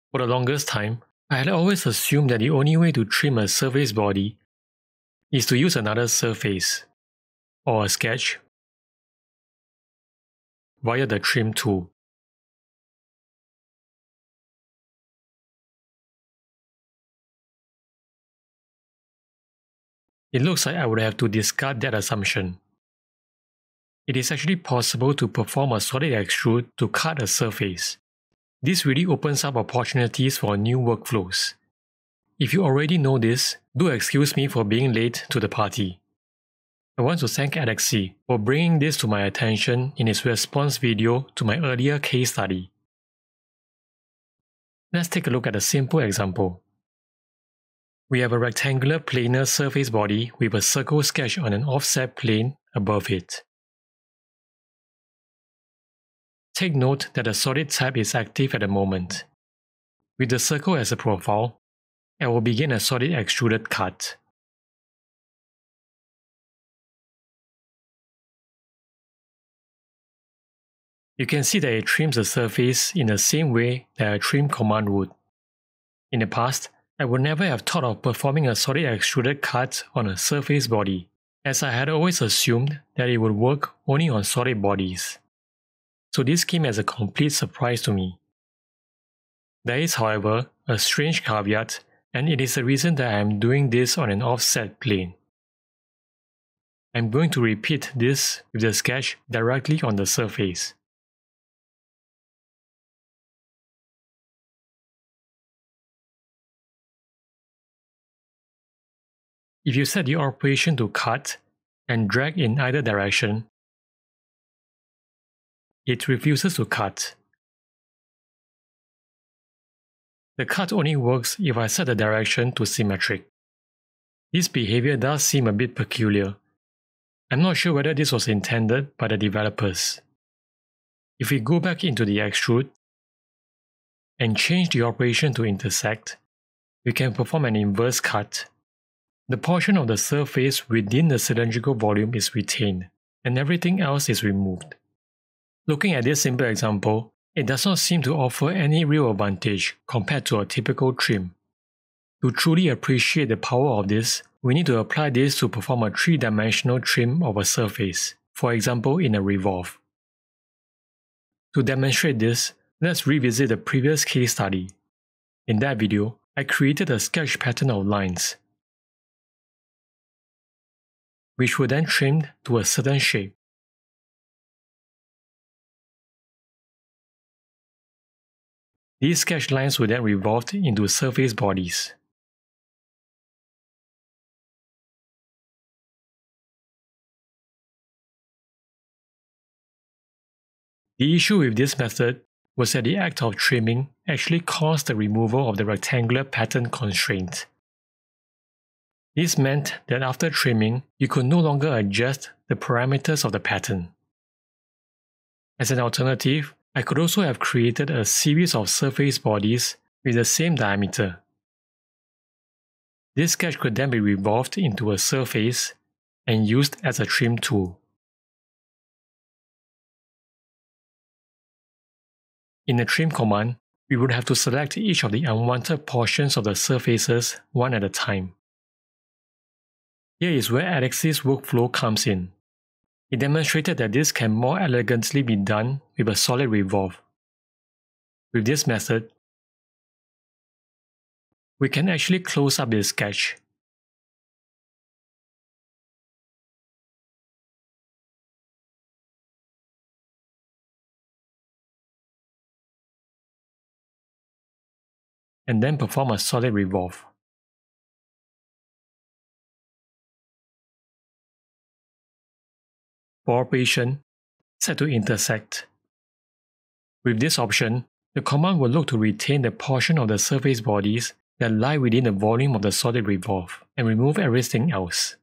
For the longest time, I had always assumed that the only way to trim a surface body is to use another surface, or a sketch, via the trim tool. It looks like I would have to discard that assumption. It is actually possible to perform a solid extrude to cut a surface. This really opens up opportunities for new workflows. If you already know this, do excuse me for being late to the party. I want to thank Alexey for bringing this to my attention in his response video to my earlier case study. Let's take a look at a simple example. We have a rectangular planar surface body with a circle sketch on an offset plane above it. Take note that the solid tab is active at the moment. With the circle as a profile, I will begin a solid extruded cut. You can see that it trims the surface in the same way that a trim command would. In the past, I would never have thought of performing a solid extruded cut on a surface body, as I had always assumed that it would work only on solid bodies. So this came as a complete surprise to me. There is, however, a strange caveat, and it is the reason that I am doing this on an offset plane. I am going to repeat this with the sketch directly on the surface. If you set the operation to cut and drag in either direction, it refuses to cut. The cut only works if I set the direction to symmetric. This behavior does seem a bit peculiar. I'm not sure whether this was intended by the developers. If we go back into the extrude and change the operation to intersect, we can perform an inverse cut. The portion of the surface within the cylindrical volume is retained, and everything else is removed. Looking at this simple example, it does not seem to offer any real advantage compared to a typical trim. To truly appreciate the power of this, we need to apply this to perform a three-dimensional trim of a surface, for example in a revolve. To demonstrate this, let's revisit the previous case study. In that video, I created a sketch pattern of lines, which were then trimmed to a certain shape. These sketch lines were then revolved into surface bodies. The issue with this method was that the act of trimming actually caused the removal of the rectangular pattern constraint. This meant that after trimming, you could no longer adjust the parameters of the pattern. As an alternative, I could also have created a series of surface bodies with the same diameter. This sketch could then be revolved into a surface and used as a trim tool. In the trim command, we would have to select each of the unwanted portions of the surfaces one at a time. Here is where Alexey's workflow comes in. He demonstrated that this can more elegantly be done with a solid revolve. With this method, we can actually close up this sketch. And then perform a solid revolve. For operation, set to intersect. With this option, the command will look to retain the portion of the surface bodies that lie within the volume of the solid revolve and remove everything else.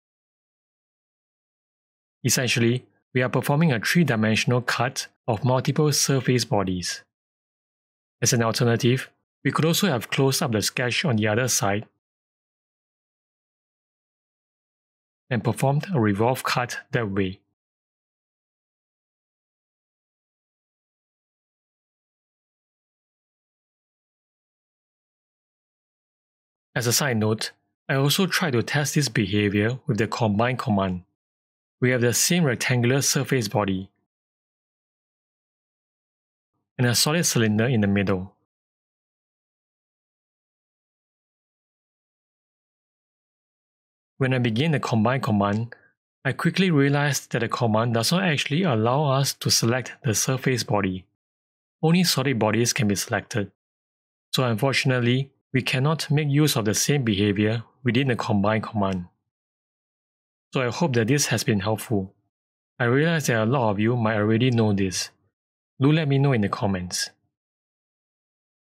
Essentially, we are performing a three-dimensional cut of multiple surface bodies. As an alternative, we could also have closed up the sketch on the other side and performed a revolve cut that way. As a side note, I also tried to test this behavior with the combine command. We have the same rectangular surface body and a solid cylinder in the middle. When I began the combine command, I quickly realized that the command does not actually allow us to select the surface body. Only solid bodies can be selected. So unfortunately, we cannot make use of the same behavior within the combine command. So I hope that this has been helpful. I realize that a lot of you might already know this. Do let me know in the comments.